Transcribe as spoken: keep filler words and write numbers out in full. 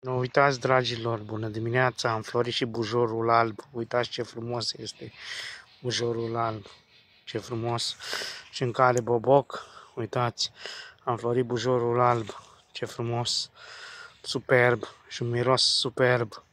Nu uitați, dragilor, bună dimineața, am florit și bujorul alb. Uitați ce frumos este bujorul alb, ce frumos. Și în care boboc, uitați, am florit bujorul alb, ce frumos, superb și un miros superb.